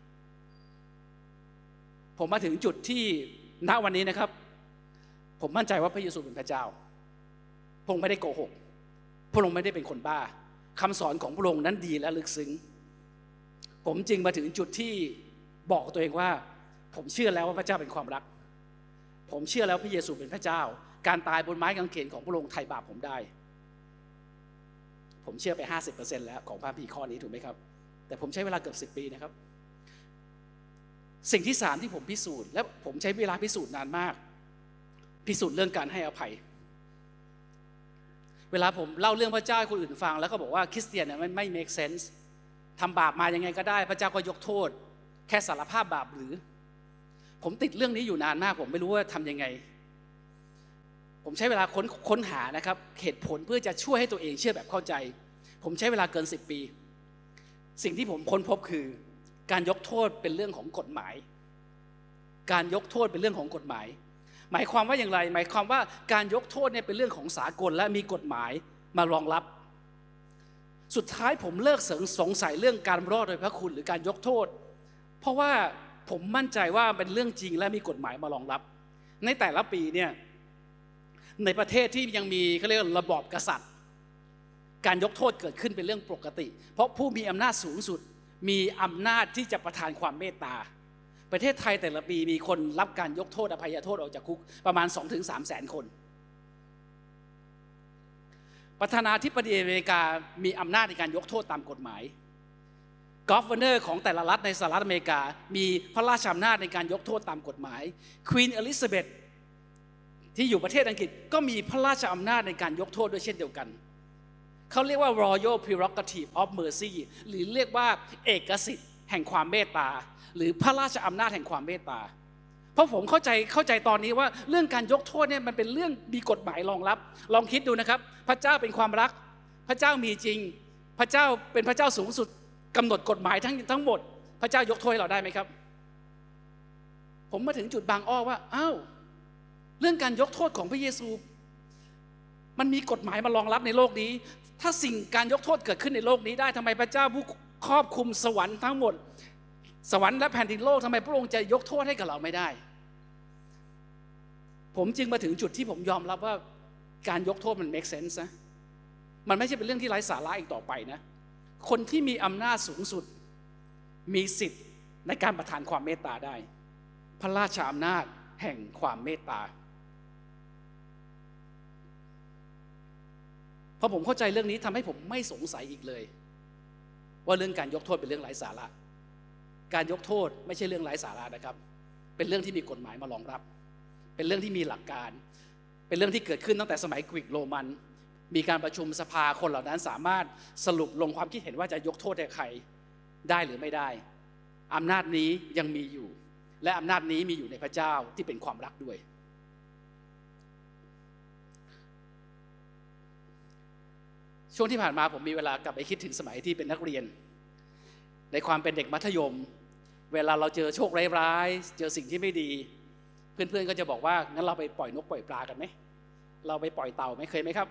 ๆผมมาถึงจุดที่ณวันนี้นะครับผมมั่นใจว่าพระเยซูเป็นพระเจ้าพระองค์ไม่ได้โกหกพระองค์ไม่ได้เป็นคนบ้าคำสอนของพระองค์นั้นดีและลึกซึ้งผมจึงมาถึงจุดที่บอกตัวเองว่าผมเชื่อแล้วว่าพระเจ้าเป็นความรักผมเชื่อแล้วพระเยซูเป็นพระเจ้าการตายบนไม้กางเขนของพระองค์ไถ่บาปผมได้ผมเชื่อไป ห้าสิบเปอร์เซ็นต์ แล้วของพระคัมภีร์ข้อนี้ถูกไหมครับแต่ผมใช้เวลาเกือบสิบปีนะครับสิ่งที่สามที่ผมพิสูจน์และผมใช้เวลาพิสูจน์นานมากพิสูจน์เรื่องการให้อภัยเวลาผมเล่าเรื่องพระเจ้าให้คนอื่นฟังแล้วก็บอกว่าคริสเตียนเนี่ยไม่ไม่ make sense ทำบาปมายังไงก็ได้พระเจ้าก็ยกโทษแค่สารภาพบาปหรือผมติดเรื่องนี้อยู่นานมากผมไม่รู้ว่าทำยังไงผมใช้เวลาค้นค้นหานะครับเหตุผลเพื่อจะช่วยให้ตัวเองเชื่อแบบเข้าใจผมใช้เวลาเกินสิบปีสิ่งที่ผมค้นพบคือการยกโทษเป็นเรื่องของกฎหมายการยกโทษเป็นเรื่องของกฎหมายหมายความว่าอย่างไรหมายความว่าการยกโทษเนี่ยเป็นเรื่องของสากลและมีกฎหมายมารองรับสุดท้ายผมเลิกสงสัยเรื่องการรอดโดยพระคุณหรือการยกโทษเพราะว่าผมมั่นใจว่าเป็นเรื่องจริงและมีกฎหมายมารองรับในแต่ละปีเนี่ยในประเทศที่ยังมีเขาเรียกระบอบกษัตริย์การยกโทษเกิดขึ้นเป็นเรื่องปกติเพราะผู้มีอำนาจสูงสุดมีอำนาจที่จะประทานความเมตตาประเทศไทยแต่ละปีมีคนรับการยกโทษอภัยโทษออกจากคุกประมาณ สองถึงสาม แสนคนประธานาธิบดีอเมริกามีอำนาจในการยกโทษตามกฎหมายกอฟเวอร์เนอร์ของแต่ละรัฐในสหรัฐอเมริกามีพระราชอำนาจในการยกโทษตามกฎหมายควีนอลิซาเบธที่อยู่ประเทศอังกฤษก็มีพระราชอำนาจในการยกโทษด้วยเช่นเดียวกันเขาเรียกว่า Royal Prerogative of Mercy หรือเรียกว่าเอกสิทธิ์แห่งความเมตตาหรือพระราชอำนาจแห่งความเมตตาเพราะผมเข้าใจเข้าใจตอนนี้ว่าเรื่องการยกโทษเนี่ยมันเป็นเรื่องมีกฎหมายรองรับลองคิดดูนะครับพระเจ้าเป็นความรักพระเจ้ามีจริงพระเจ้าเป็นพระเจ้าสูงสุดกำหนดกฎหมายทั้งทั้งหมดพระเจ้ายกโทษให้เราได้ไหมครับผมมาถึงจุดบางอ้อว่าอ้าวเรื่องการยกโทษของพระเยซูมันมีกฎหมายมารองรับในโลกนี้ถ้าสิ่งการยกโทษเกิดขึ้นในโลกนี้ได้ทำไมพระเจ้าผู้ครอบคลุมสวรรค์ทั้งหมดสวรรค์และแผ่นดินโลกทำไมพระองค์จะยกโทษให้กับเราไม่ได้ผมจึงมาถึงจุดที่ผมยอมรับว่าการยกโทษมัน make sense นะมันไม่ใช่เป็นเรื่องที่ไร้สาระอีกต่อไปนะคนที่มีอำนาจสูงสุดมีสิทธิ์ในการประทานความเมตตาได้พระราชอำนาจแห่งความเมตตาพอผมเข้าใจเรื่องนี้ทำให้ผมไม่สงสัยอีกเลยว่าเรื่องการยกโทษเป็นเรื่องไร้สาระการยกโทษไม่ใช่เรื่องไร้สาระนะครับเป็นเรื่องที่มีกฎหมายมารองรับเป็นเรื่องที่มีหลักการเป็นเรื่องที่เกิดขึ้นตั้งแต่สมัยกรีกโรมันมีการประชุมสภาคนเหล่านั้นสามารถสรุปลงความคิดเห็นว่าจะยกโทษให้ใครได้หรือไม่ได้อำนาจนี้ยังมีอยู่และอำนาจนี้มีอยู่ในพระเจ้าที่เป็นความรักด้วยช่วงที่ผ่านมาผมมีเวลากลับไปคิดถึงสมัยที่เป็นนักเรียนในความเป็นเด็กมัธยมเวลาเราเจอโชคร้ายๆเจอสิ่งที่ไม่ดีเพื่อนๆก็จะบอกว่างั้นเราไปปล่อยนกปล่อยปลากันไหมเราไปปล่อยเต่าไหมเคยไหมครับ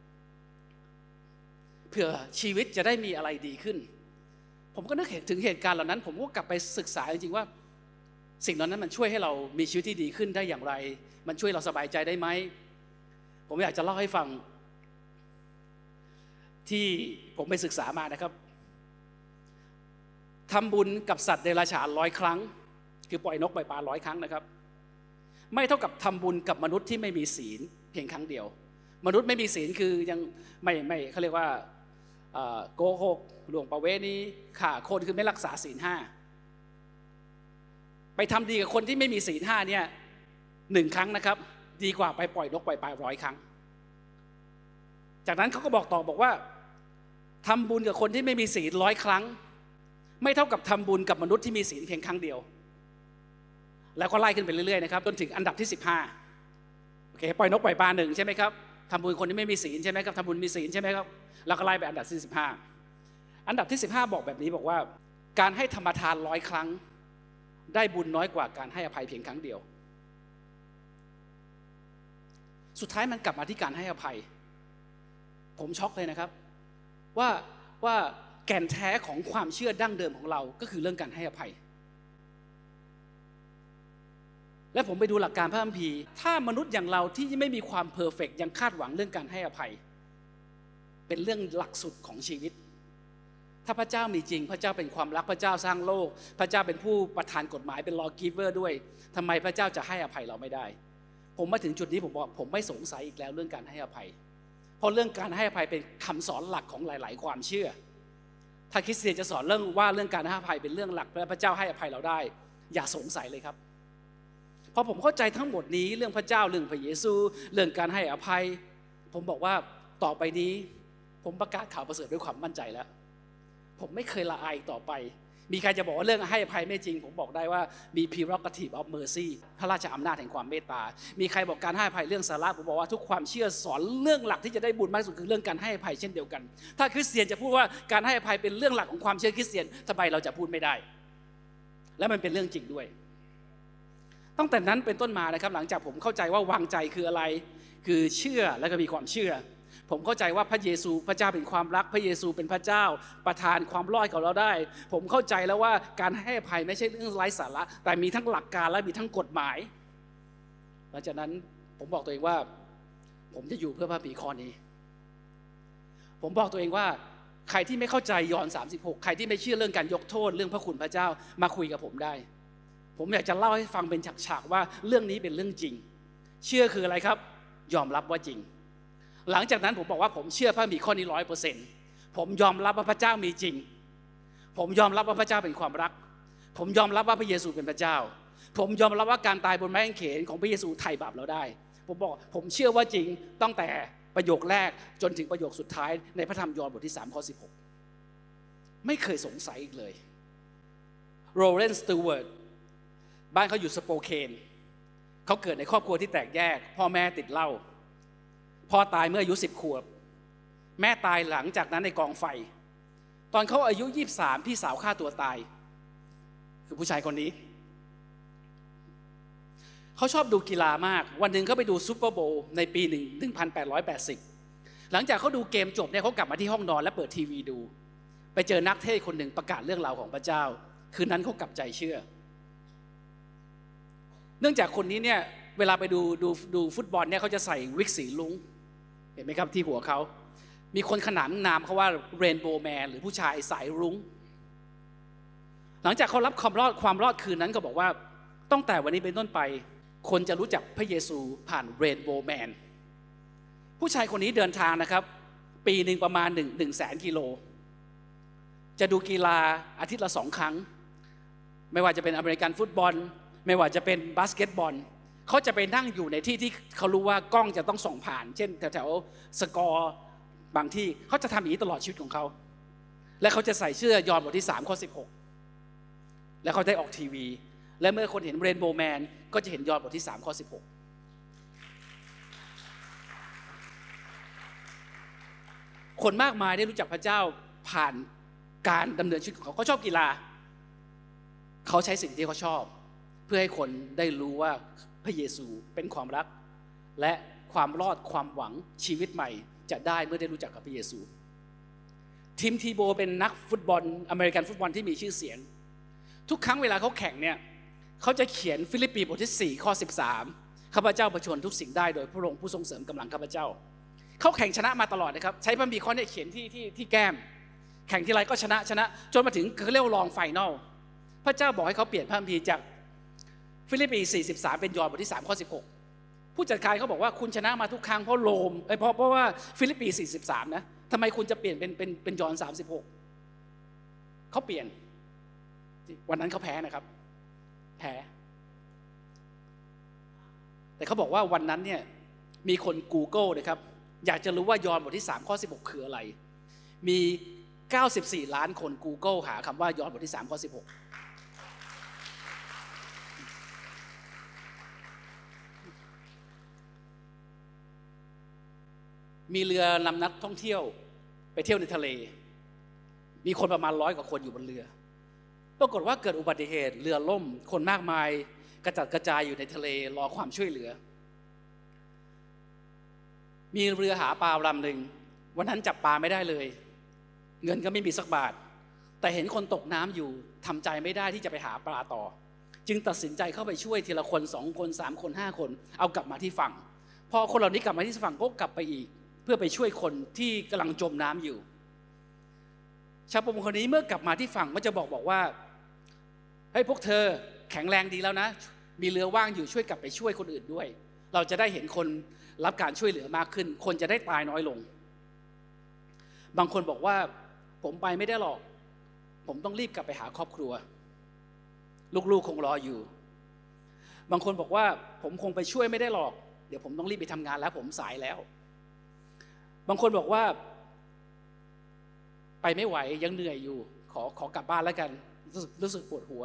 เพื่อชีวิตจะได้มีอะไรดีขึ้นผมก็นึกถึงเหตุการณ์เหล่านั้นผมก็กลับไปศึกษาจริงๆว่าสิ่งเหล่านั้นมันช่วยให้เรามีชีวิตที่ดีขึ้นได้อย่างไรมันช่วยเราสบายใจได้ไหมผมอยากจะเล่าให้ฟังที่ผมไปศึกษามานะครับทำบุญกับสัตว์เดรัจฉานร้อยครั้งคือปล่อยนกปล่อยปลาร้อยครั้งนะครับไม่เท่ากับทำบุญกับมนุษย์ที่ไม่มีศีลเพียงครั้งเดียวมนุษย์ไม่มีศีลคือยังไม่ไม่เขาเรียกว่าโกหกล่วงประเวณีฆ่าคนคือไม่รักษาศีลห้าไปทำดีกับคนที่ไม่มีศีลห้าเนี่ยหนึ่งครั้งนะครับดีกว่าไปปล่อยนกปล่อยปลาร้อยครั้งจากนั้นเขาก็บอกต่อบอกว่าทำบุญกับคนที่ไม่มีศีลร้อยครั้งไม่เท่ากับทำบุญกับมนุษย์ที่มีศีลเพียงครั้งเดียวแล้วก็ไล่ขึ้นไปเรื่อยๆนะครับจนถึงอันดับที่สิบห้าโอเคปล่อยนกปล่อยปลาหนึ่งใช่ไหมครับทำบุญคนที่ไม่มีศีลใช่ไหมครับทำบุญมีศีลใช่ไหมครับแล้วก็ไล่ไปอันดับที่สิบห้าอันดับที่สิบห้าบอกแบบนี้บอกว่าการให้ธรรมทานร้อยครั้งได้บุญน้อยกว่าการให้อภัยเพียงครั้งเดียวสุดท้ายมันกลับมาที่การให้อภัยผมช็อกเลยนะครับว่าว่าแก่นแท้ของความเชื่อดั้งเดิมของเราก็คือเรื่องการให้อภัยและผมไปดูหลักการพระคัมภีร์ถ้ามนุษย์อย่างเราที่ไม่มีความเพอร์เฟกต์ยังคาดหวังเรื่องการให้อภัยเป็นเรื่องหลักสุดของชีวิตถ้าพระเจ้ามีจริงพระเจ้าเป็นความรักพระเจ้าสร้างโลกพระเจ้าเป็นผู้ประทานกฎหมายเป็น lawgiver ด้วยทำไมพระเจ้าจะให้อภัยเราไม่ได้ผมมาถึงจุดนี้ผมบอกผมไม่สงสัยอีกแล้วเรื่องการให้อภัยเพราะเรื่องการให้อภัยเป็นคำสอนหลักของหลายๆความเชื่อถ้าคริสเตียนจะสอนเรื่องว่าเรื่องการให้อภัยเป็นเรื่องหลักและพระเจ้าให้อภัยเราได้อย่าสงสัยเลยครับเพราะผมเข้าใจทั้งหมดนี้เรื่องพระเจ้าเรื่องพระเยซูเรื่องการให้อภัยผมบอกว่าต่อไปนี้ผมประกาศข่าวประเสริฐด้วยความมั่นใจแล้วผมไม่เคยละอายต่อไปมีใครจะบอกว่าเรื่องให้อภัยไม่จริงผมบอกได้ว่ามี prerogative of mercy พระราชอำนาจแห่งความเมตตามีใครบอกการให้อภัยเรื่องสาระผมบอกว่าทุกความเชื่อสอนเรื่องหลักที่จะได้บุญมากที่สุดคือเรื่องการให้อภัยเช่นเดียวกันถ้าคริสเตียนจะพูดว่าการให้อภัยเป็นเรื่องหลักของความเชื่อคริสเตียนทำไมเราจะพูดไม่ได้และมันเป็นเรื่องจริงด้วยตั้งแต่นั้นเป็นต้นมานะครับหลังจากผมเข้าใจว่าวางใจคืออะไรคือเชื่อและก็มีความเชื่อผมเข้าใจว่าพระเยซูพระเจ้าเป็นความรักพระเยซูเป็นพระเจ้าประทานความรอดกับเราได้ผมเข้าใจแล้วว่าการให้อภัยไม่ใช่เรื่องไร้สาระแต่มีทั้งหลักการและมีทั้งกฎหมายหลังจากนั้นผมบอกตัวเองว่าผมจะอยู่เพื่อพระบีข้อนี้ผมบอกตัวเองว่าใครที่ไม่เข้าใจยอห์นสามสิบหกใครที่ไม่เชื่อเรื่องการยกโทษเรื่องพระคุณพระเจ้ามาคุยกับผมได้ผมอยากจะเล่าให้ฟังเป็นฉากๆว่าเรื่องนี้เป็นเรื่องจริงเชื่อคืออะไรครับยอมรับว่าจริงหลังจากนั้นผมบอกว่าผมเชื่อพระมีข้อนี้ร้อยเปอร์เซ็นต์ผมยอมรับว่าพระเจ้ามีจริงผมยอมรับว่าพระเจ้าเป็นความรักผมยอมรับว่าพระเยซูเป็นพระเจ้าผมยอมรับว่าการตายบนไม้กางเขนของพระเยซูไถ่บาปเราได้ผมบอกผมเชื่อว่าจริงตั้งแต่ประโยคแรกจนถึงประโยคสุดท้ายในพระธรรมยอห์นบทที่สามข้อสิบหกไม่เคยสงสัยอีกเลยโรเลนสตูเวิร์ดบ้านเขาอยู่สโปเคนเขาเกิดในครอบครัวที่แตกแยกพ่อแม่ติดเหล้าพ่อตายเมื่ออายุสิบขวบแม่ตายหลังจากนั้นในกองไฟตอนเขาอายุยี่สิบสามพี่สาวฆ่าตัวตายคือผู้ชายคนนี้เขาชอบดูกีฬามากวันหนึ่งเขาไปดูซูเปอร์โบว์ในปีหนึ่งพันแปดร้อยแปดสิบหลังจากเขาดูเกมจบเนี่ยเขากลับมาที่ห้องนอนและเปิดทีวีดูไปเจอนักเทศคนหนึ่งประกาศเรื่องราวของพระเจ้าคืนนั้นเขากลับใจเชื่อเนื่องจากคนนี้เนี่ยเวลาไปดูดูดูฟุตบอลเนี่ยเขาจะใส่วิกสีลุ้งเห็นไหมครับที่หัวเขามีคนขนานนามเขาว่าเรนโบว์แมนหรือผู้ชายสายรุ้งหลังจากเขารับความรอดความรอดคืนนั้นก็บอกว่าตั้งแต่วันนี้เป็นต้นไปคนจะรู้จักพระเยซูผ่านเรนโบว์แมนผู้ชายคนนี้เดินทางนะครับปีหนึ่งประมาณหนึ่งหนึ่งแสนกิโลจะดูกีฬาอาทิตย์ละสองครั้งไม่ว่าจะเป็นอเมริกันฟุตบอลไม่ว่าจะเป็นบาสเกตบอลเขาจะไปนั่งอยู่ในที่ที่เขารู้ว่ากล้องจะต้องส่องผ่านเช่นแถวๆสกอร์บางที่เขาจะทำอย่างนี้ตลอดชีวิตของเขาและเขาจะใส่เสื้อยอห์นบทที่สามข้อสิบหกและเขาได้ออกทีวีและเมื่อคนเห็นเรนโบว์แมนก็จะเห็นยอห์นบทที่สามข้อสิบหกคนมากมายได้รู้จักพระเจ้าผ่านการดำเนินชีวิตของเขาเขาชอบกีฬาเขาใช้สิ่งที่เขาชอบเพื่อให้คนได้รู้ว่าพระเยซูเป็นความรักและความรอดความหวังชีวิตใหม่จะได้เมื่อได้รู้จักกับพระเยซูทีมทีโบเป็นนักฟุตบอลอเมริกันฟุตบอลที่มีชื่อเสียงทุกครั้งเวลาเขาแข่งเนี่ยเขาจะเขียนฟิลิปปีบทที่สี่ข้อสิบสามข้าพเจ้าประชวรทุกสิ่งได้โดยพระองค์ผู้ทรงเสริมกำลังข้าพเจ้าเขาแข่งชนะมาตลอดนะครับใช้พระคัมภีร์ข้อนี้เขียนที่ที่ที่แก้มแข่งทีไรก็ชนะชนะจนมาถึงเขาเรียกว่าลองไฟนอลพระเจ้าบอกให้เขาเปลี่ยนพระคัมภีร์จากฟิลิปปีสี่สิบสามเป็นยอห์นบทที่สามข้อสิบหกผู้จัดการเขาบอกว่าคุณชนะมาทุกครั้งเพราะโรมเอ้ยเพราะเพราะว่าฟิลิปปีสี่สิบสามนะทำไมคุณจะเปลี่ยนเป็นเป็นเป็นยอห์นสามสิบหกเขาเปลี่ยนวันนั้นเขาแพ้นะครับแพ้แต่เขาบอกว่าวันนั้นเนี่ยมีคน Google นะครับอยากจะรู้ว่ายอห์นบทที่สามข้อสิบหกคืออะไรมีเก้าสิบสี่ล้านคน Google หาคำว่ายอห์นบทที่สามข้อสิบหกมีเรือนำนักท่องเที่ยวไปเที่ยวในทะเลมีคนประมาณร้อยกว่าคนอยู่บนเรือปรากฏว่าเกิดอุบัติเหตุเรือล่มคนมากมายกระจัดกระจายอยู่ในทะเลรอความช่วยเหลือมีเรือหาปลาลำหนึ่งวันนั้นจับปลาไม่ได้เลยเงินก็ไม่มีสักบาทแต่เห็นคนตกน้ำอยู่ทำใจไม่ได้ที่จะไปหาปลาต่อจึงตัดสินใจเข้าไปช่วยทีละคนสองคนสามคนห้าคนเอากลับมาที่ฝั่งพอคนเหล่านี้กลับมาที่ฝั่งก็กลับไปอีกเพื่อไปช่วยคนที่กำลังจมน้ำอยู่ชาวประมงคนนี้เมื่อกลับมาที่ฝั่งก็จะบอกบอกว่าเฮ้ยพวกเธอแข็งแรงดีแล้วนะมีเรือว่างอยู่ช่วยกลับไปช่วยคนอื่นด้วยเราจะได้เห็นคนรับการช่วยเหลือมากขึ้นคนจะได้ตายน้อยลงบางคนบอกว่าผมไปไม่ได้หรอกผมต้องรีบกลับไปหาครอบครัวลูกๆคงรออยู่บางคนบอกว่าผมคงไปช่วยไม่ได้หรอกเดี๋ยวผมต้องรีบไปทำงานแล้วผมสายแล้วบางคนบอกว่าไปไม่ไหวยังเหนื่อยอยู่ขอขอกลับบ้านแล้วกันรู้สึกรู้สึกปวดหัว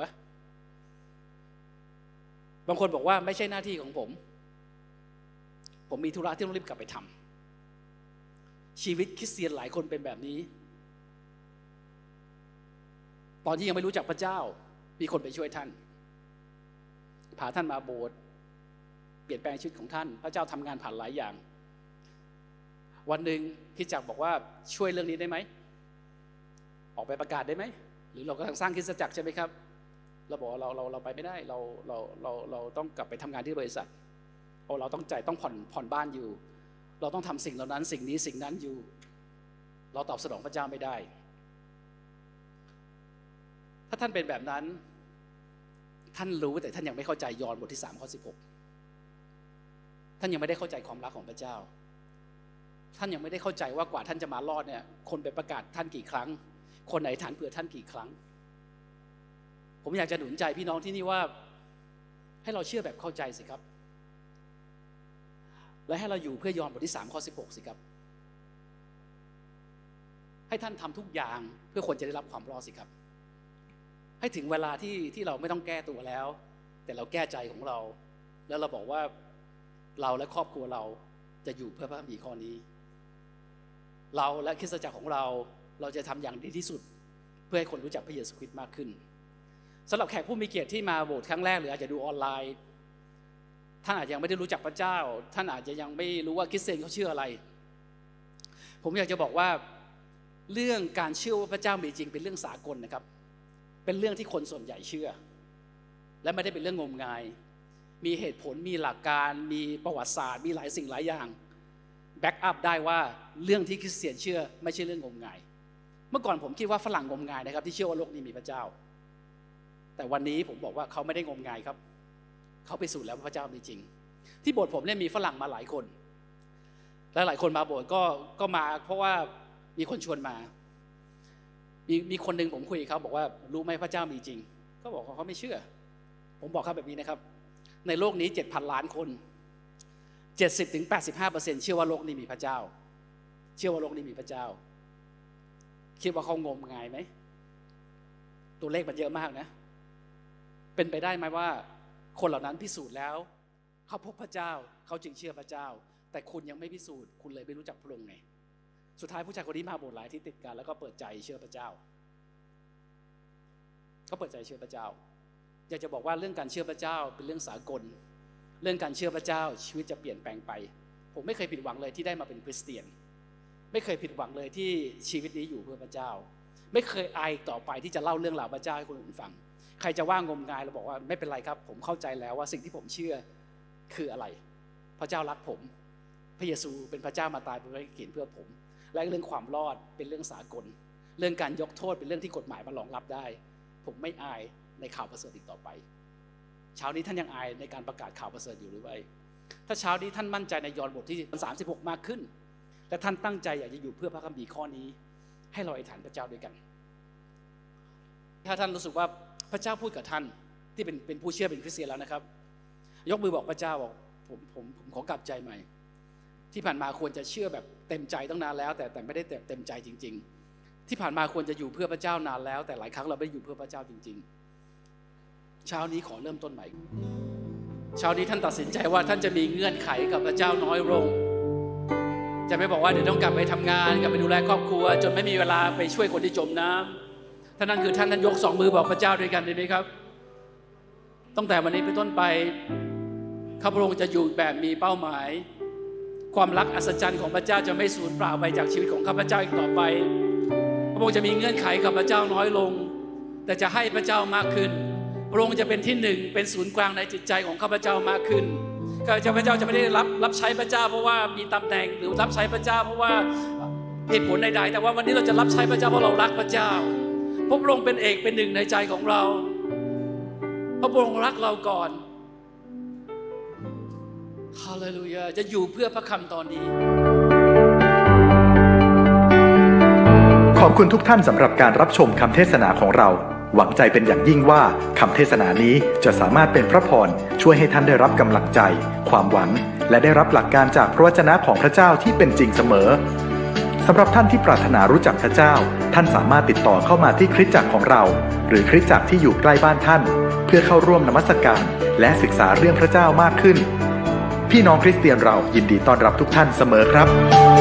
บางคนบอกว่าไม่ใช่หน้าที่ของผมผมมีธุระที่ต้องรีบกลับไปทำชีวิตคริสเตียนหลายคนเป็นแบบนี้ตอนที่ยังไม่รู้จักพระเจ้ามีคนไปช่วยท่านพาท่านมาโบสถ์เปลี่ยนแปลงชีวิตของท่านพระเจ้าทำงานผ่านหลายอย่างวันหนึ่งคริสตจักรบอกว่าช่วยเรื่องนี้ได้ไหมออกไปประกาศได้ไหมหรือเรากำลังสร้างคริสตจักรใช่ไหมครับเราบอกเราเราเราไปไม่ได้เราเราเราเราต้องกลับไปทำงานที่บริษัทโอ้เราต้องจ่ายต้องผ่อนผ่อนบ้านอยู่เราต้องทำสิ่งเหล่านั้นสิ่งนี้สิ่งนั้นอยู่เราตอบสนองพระเจ้าไม่ได้ถ้าท่านเป็นแบบนั้นท่านรู้แต่ท่านยังไม่เข้าใจยอห์นบทที่สามข้อสิบหกท่านยังไม่ได้เข้าใจความรักของพระเจ้าท่านยังไม่ได้เข้าใจว่ากว่าท่านจะมารอดเนี่ยคนไปประกาศท่านกี่ครั้งคนไหนฐานเผื่อท่านกี่ครั้งผมอยากจะหนุนใจพี่น้องที่นี่ว่าให้เราเชื่อแบบเข้าใจสิครับและให้เราอยู่เพื่อยอห์นบทที่สามข้อสิบหกสิครับให้ท่านทำทุกอย่างเพื่อคนจะได้รับความรอดสิครับให้ถึงเวลาที่ที่เราไม่ต้องแก้ตัวแล้วแต่เราแก้ใจของเราแล้วเราบอกว่าเราและครอบครัวเราจะอยู่เพื่อพระคัมภีร์ข้อนี้เราและคริสตจักรของเราเราจะทำอย่างดีที่สุดเพื่อให้คนรู้จักพระเยซูคริสต์มากขึ้นสำหรับแขกผู้มีเกียรติที่มาโบสถ์ครั้งแรกหรืออาจจะดูออนไลน์ท่านอาจจะยังไม่ได้รู้จักพระเจ้าท่านอาจจะยังไม่รู้ว่าคริสเตียนเขาเชื่ออะไรผมอยากจะบอกว่าเรื่องการเชื่อว่าพระเจ้ามีจริงเป็นเรื่องสากลนะครับเป็นเรื่องที่คนส่วนใหญ่เชื่อและไม่ได้เป็นเรื่องงมงายมีเหตุผลมีหลักการมีประวัติศาสตร์มีหลายสิ่งหลายอย่างแบ็กอัพได้ว่าเรื่องที่คริสเตียนเชื่อไม่ใช่เรื่องงมงายเมื่อก่อนผมคิดว่าฝรั่งงมงายนะครับที่เชื่อว่าโลกนี้มีพระเจ้าแต่วันนี้ผมบอกว่าเขาไม่ได้งมงายครับเขาไปสู่แล้วว่าพระเจ้ามีจริงที่โบสถ์ผมเนี่ยมีฝรั่งมาหลายคนและหลายคนมาโบสถ์ก็ก็มาเพราะว่ามีคนชวนมามีมีคนหนึ่งผมคุยกับเขาบอกว่ารู้ไหมพระเจ้ามีจริงเขาบอกว่าเขาไม่เชื่อผมบอกเขาแบบนี้นะครับในโลกนี้ เจ็ดพัน ล้านคน เจ็ดสิบถึงแปดสิบห้าเปอร์เซ็นต์ เชื่อว่าโลกนี้มีพระเจ้าเชื่อว่าโลกนี้มีพระเจ้าคิดว่าเขางมงายไหมตัวเลขมันเยอะมากนะเป็นไปได้ไหมว่าคนเหล่านั้นพิสูจน์แล้วเขาพบพระเจ้าเขาจึงเชื่อพระเจ้าแต่คุณยังไม่พิสูจน์คุณเลยไม่รู้จักพระองค์ไงสุดท้ายผู้ชายคนนี้มาโบสถ์หลายที่ติดกันแล้วก็เปิดใจเชื่อพระเจ้าก็เปิดใจเชื่อพระเจ้าอยากจะบอกว่าเรื่องการเชื่อพระเจ้าเป็นเรื่องสากลเรื่องการเชื่อพระเจ้าชีวิตจะเปลี่ยนแปลงไปผมไม่เคยผิดหวังเลยที่ได้มาเป็นคริสเตียนไม่เคยผิดหวังเลยที่ชีวิตนี้อยู่เพื่อพระเจ้าไม่เคยอายต่อไปที่จะเล่าเรื่องราวพระเจ้าให้คนอื่นฟังใครจะว่างมงายเราบอกว่าไม่เป็นไรครับผมเข้าใจแล้วว่าสิ่งที่ผมเชื่อคืออะไรพระเจ้ารักผมพระเยซูเป็นพระเจ้ามาตายบนไม้กางเขนเพื่อผมและเรื่องความรอดเป็นเรื่องสากลเรื่องการยกโทษเป็นเรื่องที่กฎหมายมารองรับได้ผมไม่อายในข่าวประเสริฐอีกต่อไปเช้านี้ท่านยังอายในการประกาศข่าวประเสริฐอยู่หรือไม่ถ้าเช้านี้ท่านมั่นใจในยอห์นบทที่สามสิบหกมากขึ้นและท่านตั้งใจอยากจะอยู่เพื่อพระคัมภีร์ข้อนี้ให้เราอธิษฐานพระเจ้าด้วยกันถ้าท่านรู้สึกว่าพระเจ้าพูดกับท่านที่เป็นเป็นผู้เชื่อเป็นคริสเตียนแล้วนะครับยกมือบอกพระเจ้าบอกผมผมผมขอกลับใจใหม่ที่ผ่านมาควรจะเชื่อแบบเต็มใจตั้งนานแล้วแต่แต่ไม่ได้เต็มใจจริงๆที่ผ่านมาควรจะอยู่เพื่อพระเจ้านานแล้วแต่หลายครั้งเราไม่ได้อยู่เพื่อพระเจ้าจริงๆเช้านี้ขอเริ่มต้นใหม่เช้านี้ท่านตัดสินใจว่าท่านจะมีเงื่อนไขกับพระเจ้าน้อยลงจะไม่บอกว่าเดี๋ยวต้องกลับไปทำงานกลับไปดูแลครอบครัวจนไม่มีเวลาไปช่วยคนที่จมน้ำท่านนั้นคือท่านนั้นยกสองมือบอกพระเจ้าด้วยกันได้ไหมครับตั้งแต่วันนี้เป็นต้นไปข้าพระองค์จะอยู่แบบมีเป้าหมายความรักอัศจรรย์ของพระเจ้าจะไม่สูญเปล่าไปจากชีวิตของข้าพเจ้าอีกต่อไปพระองค์จะมีเงื่อนไขกับพระเจ้าน้อยลงแต่จะให้พระเจ้ามากขึ้นพระองค์จะเป็นที่หนึ่งเป็นศูนย์กลางในจิตใจของข้าพเจ้ามากขึ้นข้าพเจ้าพระเจ้าจะไม่ได้รับรับใช้พระเจ้าเพราะว่ามีตำแหน่งหรือรับใช้พระเจ้าเพราะว่าเหตุผลใดๆแต่ว่าวันนี้เราจะรับใช้พระเจ้าเพราะเรารักพระเจ้าพระองค์เป็นเอกเป็นหนึ่งในใจของเราพระองค์รักเราก่อนฮาเลลูยาจะอยู่เพื่อพระคำตอนนี้ขอบคุณทุกท่านสำหรับการรับชมคำเทศนาของเราหวังใจเป็นอย่างยิ่งว่าคำเทศนานี้จะสามารถเป็นพระพรช่วยให้ท่านได้รับกำลังใจความหวังและได้รับหลักการจากพระวจนะของพระเจ้าที่เป็นจริงเสมอสำหรับท่านที่ปรารถนารู้จักพระเจ้าท่านสามารถติดต่อเข้ามาที่คริสตจักรของเราหรือคริสตจักรที่อยู่ใกล้บ้านท่านเพื่อเข้าร่วมนมัสการและศึกษาเรื่องพระเจ้ามากขึ้นพี่น้องคริสเตียนเรายินดีต้อนรับทุกท่านเสมอครับ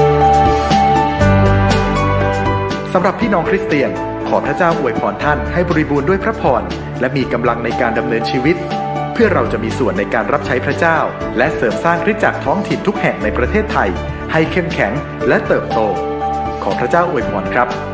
สำหรับพี่น้องคริสเตียนขอพระเจ้าอวยพรท่านให้บริบูรณ์ด้วยพระพรและมีกำลังในการดำเนินชีวิตเพื่อเราจะมีส่วนในการรับใช้พระเจ้าและเสริมสร้างคริสตจักรท้องถิ่นทุกแห่งในประเทศไทยให้เข้มแข็งและเติบโตขอพระเจ้าอวยพรครับ